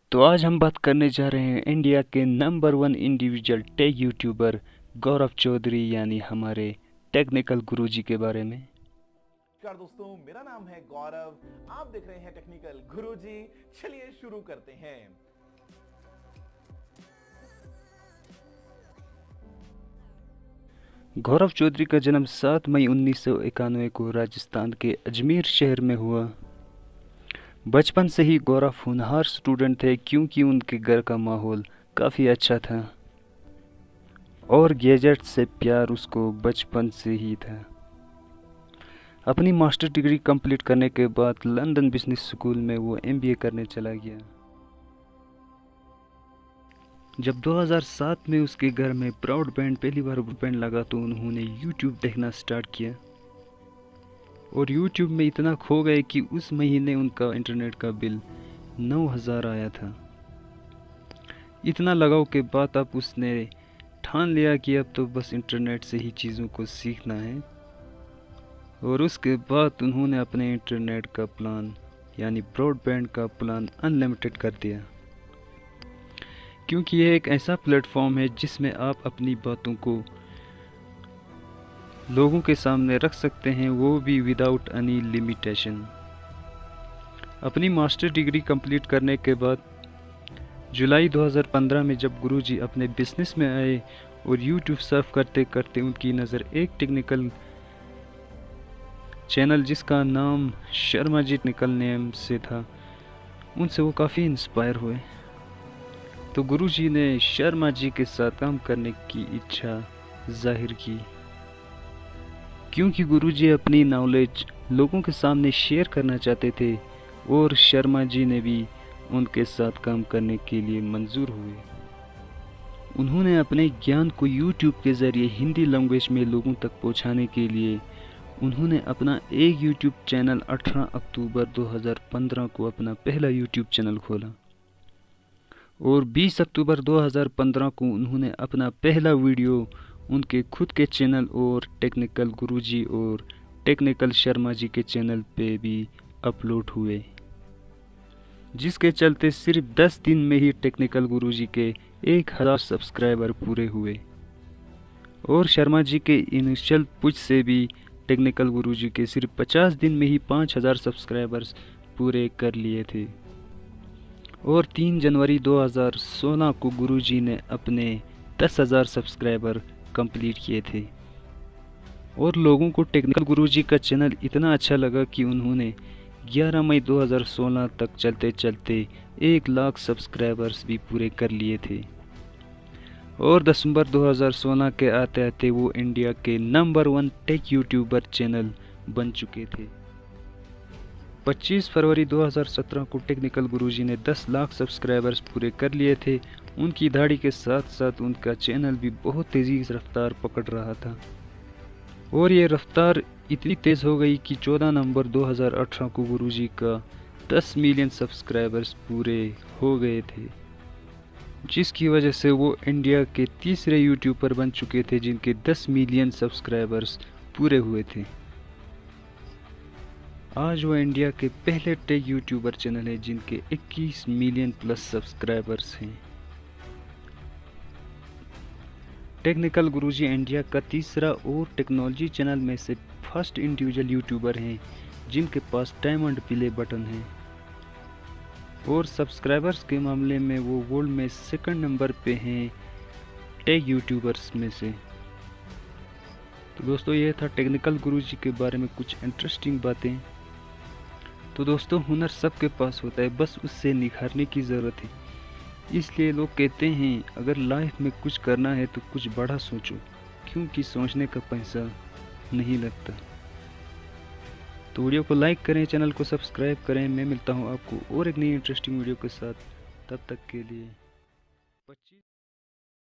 तो आज हम बात करने जा रहे हैं इंडिया के नंबर 1 individual tech YouTuber Gaurav Chaudhary यानी हमारे टेक्निकल गुरुजी के बारे में। नमस्कार दोस्तों, मेरा नाम है गौरव। आप देख रहे हैं टेक्निकल गुरुजी। चलिए शुरू करते हैं। गौरव चौधरी का जन्म 7 मई 1991 को राजस्थान के अजमेर शहर में हुआ। बचपन से ही गौरव होनहार स्टूडेंट थे क्योंकि उनके घर का माहौल काफ़ी अच्छा था और गैजेट से प्यार उसको बचपन से ही था। अपनी मास्टर डिग्री कंप्लीट करने के बाद लंदन बिजनेस स्कूल में वो एमबीए करने चला गया। जब 2007 में उसके घर में ब्रॉडबैंड पहली बार ब्रॉडबैंड लगा तो उन्होंने यूट्यूब देखना स्टार्ट किया और यूट्यूब में इतना खो गए कि उस महीने उनका इंटरनेट का बिल 9,000 आया था। इतना लगाव के बाद अब उसने ठान लिया कि अब तो बस इंटरनेट से ही चीज़ों को सीखना है और उसके बाद उन्होंने अपने इंटरनेट का प्लान यानी ब्रॉडबैंड का प्लान अनलिमिटेड कर दिया, क्योंकि यह एक ऐसा प्लेटफॉर्म है जिसमें आप अपनी बातों को लोगों के सामने रख सकते हैं, वो भी विदाउट एनी लिमिटेशन। अपनी मास्टर डिग्री कंप्लीट करने के बाद जुलाई 2015 में जब गुरुजी अपने बिजनेस में आए और यूट्यूब सर्फ करते करते उनकी नज़र एक टेक्निकल चैनल जिसका नाम शर्मा जी टेक्निकल नेम से था, उनसे वो काफ़ी इंस्पायर हुए। तो गुरुजी ने शर्मा जी के साथ काम करने की इच्छा जाहिर की, क्योंकि गुरुजी अपनी नॉलेज लोगों के सामने शेयर करना चाहते थे और शर्मा जी ने भी उनके साथ काम करने के लिए मंजूर हुए। उन्होंने अपने ज्ञान को यूट्यूब के ज़रिए हिंदी लैंग्वेज में लोगों तक पहुंचाने के लिए उन्होंने अपना एक यूट्यूब चैनल 18 अक्टूबर 2015 को अपना पहला यूट्यूब चैनल खोला और 20 अक्टूबर 2015 को उन्होंने अपना पहला वीडियो उनके खुद के चैनल और टेक्निकल गुरुजी और टेक्निकल शर्मा जी के चैनल पे भी अपलोड हुए, जिसके चलते सिर्फ 10 दिन में ही टेक्निकल गुरुजी के 1000 सब्सक्राइबर पूरे हुए और शर्मा जी के इनिशियल पुश से भी टेक्निकल गुरुजी के सिर्फ 50 दिन में ही 5000 सब्सक्राइबर्स पूरे कर लिए थे। और 3 जनवरी 2016 को गुरुजी ने अपने 10,000 सब्सक्राइबर कंप्लीट किए थे और लोगों को टेक्निकल गुरुजी का चैनल इतना अच्छा लगा कि उन्होंने 11 मई 2016 तक चलते चलते 1 लाख सब्सक्राइबर्स भी पूरे कर लिए थे और दिसंबर 2016 के आते आते वो इंडिया के नंबर 1 टेक यूट्यूबर चैनल बन चुके थे। 25 फरवरी 2017 को टेक्निकल गुरुजी ने 10 लाख सब्सक्राइबर्स पूरे कर लिए थे। उनकी दाढ़ी के साथ साथ उनका चैनल भी बहुत तेज़ी से रफ्तार पकड़ रहा था और ये रफ्तार इतनी तेज़ हो गई कि 14 नवंबर 2018 को गुरुजी का 10 मिलियन सब्सक्राइबर्स पूरे हो गए थे, जिसकी वजह से वो इंडिया के तीसरे यूट्यूबर बन चुके थे जिनके 10 मिलियन सब्सक्राइबर्स पूरे हुए थे। आज वो इंडिया के पहले टेक यूट्यूबर चैनल है जिनके 21 मिलियन प्लस सब्सक्राइबर्स हैं। टेक्निकल गुरुजी इंडिया का तीसरा और टेक्नोलॉजी चैनल में से फर्स्ट इंडिविजुअल यूट्यूबर हैं जिनके पास डायमंड प्ले बटन है और सब्सक्राइबर्स के मामले में वो वर्ल्ड में सेकंड नंबर पे हैं टेक यूट्यूबर्स में से। तो दोस्तों, ये था टेक्निकल गुरुजी के बारे में कुछ इंटरेस्टिंग बातें। तो दोस्तों, हुनर सबके पास होता है, बस उससे निखारने की ज़रूरत है। इसलिए लोग कहते हैं अगर लाइफ में कुछ करना है तो कुछ बड़ा सोचो, क्योंकि सोचने का पैसा नहीं लगता। तो वीडियो को लाइक करें, चैनल को सब्सक्राइब करें। मैं मिलता हूं आपको और एक नई इंटरेस्टिंग वीडियो के साथ। तब तक के लिए 25